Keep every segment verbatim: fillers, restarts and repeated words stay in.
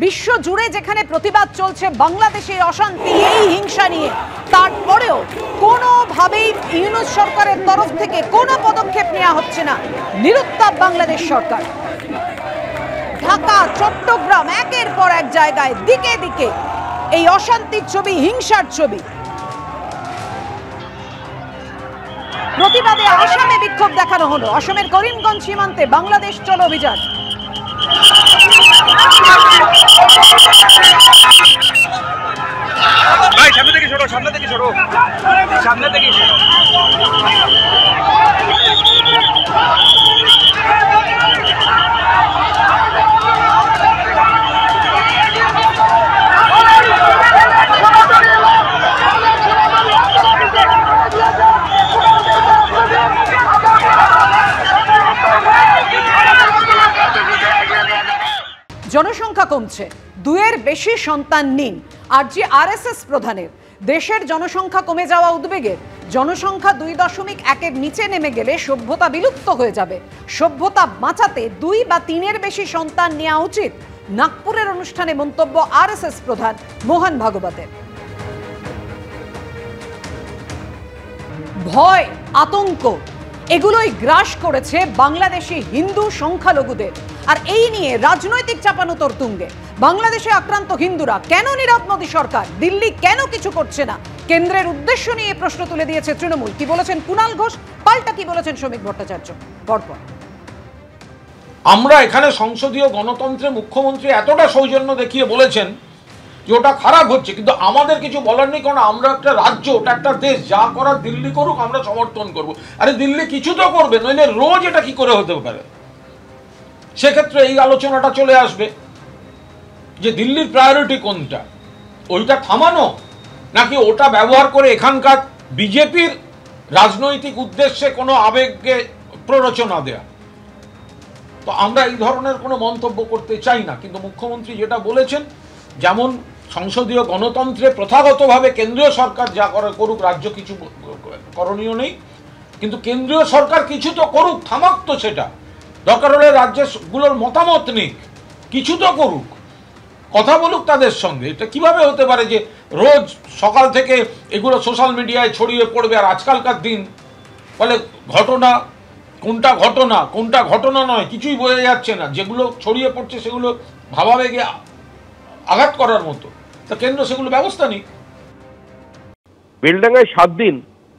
বিশ্ব জুড়ে যেখানে প্রতিবাদ চলছে বাংলাদেশের অশান্তি এই হিংসা নিয়ে, তারপরেও কোনোভাবেই ইউনূস সরকারের তরফ থেকে কোনো পদক্ষেপ নেওয়া হচ্ছে না। নিরুত্তাপ বাংলাদেশ সরকার। ঢাকা, চট্টগ্রাম, একের পর এক জায়গায় দিকে দিকে এই অশান্তির ছবি, হিংসার ছবি। প্রতিবাদে আসামে বিক্ষোভ দেখানো হলো। আসামের করিমগঞ্জ সীমান্তে বাংলাদেশ চলো অভিযান। ভাই সামনে থেকে সরো, সামনে থেকে সরো, সামনে থেকে সরো। জনসংখ্যা কমছে, দুয়ের বেশি সন্তান নিন। আর যে আরএসএস প্রধানের দেশের জনসংখ্যা কমে যাওয়া উদ্বেগের, জনসংখ্যা দুই দশমিক একের নিচে নেমে গেলে সভ্যতা বিলুপ্ত হয়ে যাবে। সভ্যতা বাঁচাতে দুই বা তিনের বেশি সন্তান নেওয়া উচিত। নাগপুরের অনুষ্ঠানে মন্তব্য আরএসএস প্রধান মোহন ভাগবতের। ভয়, আতঙ্ক এগুলোই গ্রাস করেছে বাংলাদেশি হিন্দু সংখ্যালঘুদের। আর এই নিয়ে রাজনৈতিক চাপানোতর তুঙ্গে। বাংলাদেশে আক্রান্ত হিন্দুরা কেন নীরব মোদী সরকার? দিল্লি কেন কিছু করছে না? কেন্দ্রের উদ্দেশ্য নিয়ে প্রশ্ন তুলে দিয়েছে তৃণমূল। কি বলেছেন কুণাল ঘোষ, পাল্টা কি বলেছেন শ্রমিক ভট্টাচার্য? পরপর আমরা এখানে সংসদীয় গণতন্ত্রে মুখ্যমন্ত্রী এতটা সৌজন্য দেখিয়ে বলেছেন যে ওটা খারাপ হচ্ছে, কিন্তু আমাদের কিছু বলার নেই, কারণ আমরা একটা রাজ্য, ওটা একটা দেশ, যা করার দিল্লি করুক আমরা সমর্থন করব। আরে দিল্লি কিছু তো করবে, নইলে রোজ এটা কি করে হতে পারে? সেক্ষেত্রে এই আলোচনাটা চলে আসবে যে দিল্লির প্রায়োরিটি কোনটা, ওইটা থামানো নাকি ওটা ব্যবহার করে এখানকার বিজেপির রাজনৈতিক উদ্দেশ্যে কোনো আবেগকে প্ররোচনা দেয়া। তো আমরা এই ধরনের কোনো মন্তব্য করতে চাই না, কিন্তু মুখ্যমন্ত্রী যেটা বলেছেন, যেমন সংসদীয় গণতন্ত্রে প্রথাগতভাবে কেন্দ্রীয় সরকার যা করে করুক, রাজ্য কিছু করণীয় নেই, কিন্তু কেন্দ্রীয় সরকার কিছু তো করুক, থামাক তো সেটা। দরকার হলে রাজ্যগুলোর মতামত নিক, কিছু তো করুক, কথা বলুক তাদের সঙ্গে। এটা কিভাবে হতে পারে যে রোজ সকাল থেকে এগুলো সোশ্যাল মিডিয়ায় ছড়িয়ে পড়বে, আর আজকালকার দিন ফলে ঘটনা কোনটা ঘটনা কোনটা ঘটনা নয় কিছুই বোঝা যাচ্ছে না। যেগুলো ছড়িয়ে পড়ছে সেগুলো ভাবাবেগে আঘাত করার মতো, তা কেন্দ্র সেগুলো ব্যবস্থা নিক। বেলডাঙ্গায় সাত দিন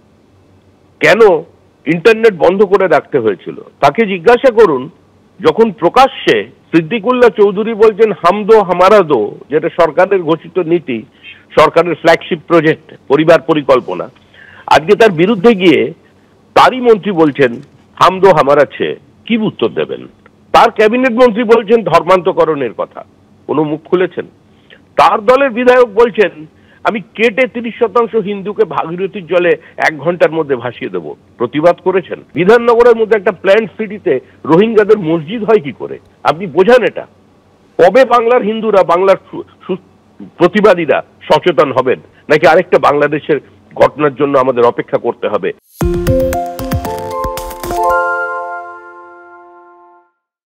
কেন ইন্টারনেট বন্ধ করে রাখতে হয়েছিল তাকে জিজ্ঞাসা করুন। যখন প্রকাশ্যে সিদ্দিকুল্লাহ চৌধুরী বলছেন হাম দো হামারা দো, যেটা সরকারের ঘোষিত নীতি, সরকারের ফ্ল্যাগশিপ প্রজেক্ট পরিবার পরিকল্পনা, আজকে তার বিরুদ্ধে গিয়ে তারই মন্ত্রী বলছেন হাম দো হামারা ছে, কি উত্তর দেবেন? তার ক্যাবিনেট মন্ত্রী বলছেন ধর্মান্তকরণের কথা, কোনো মুখ খুলেছেন? তার দলের বিধায়ক বলছেন আমি কেটে তিরিশ শতাংশ হিন্দুকে ভাগীরথীর জলে এক ঘন্টার মধ্যে ভাসিয়ে দেব, প্রতিবাদ করেছেন। বিধাননগরের মধ্যে একটা প্ল্যান্ট সিটিতে রোহিঙ্গাদের মসজিদ হয় কি করে? আপনি বোঝান এটা? কবে বাংলার হিন্দুরা, বাংলার প্রতিবাদীরা সচেতন হবেন? নাকি আরেকটা বাংলাদেশের ঘটনার জন্য আমাদের অপেক্ষা করতে হবে?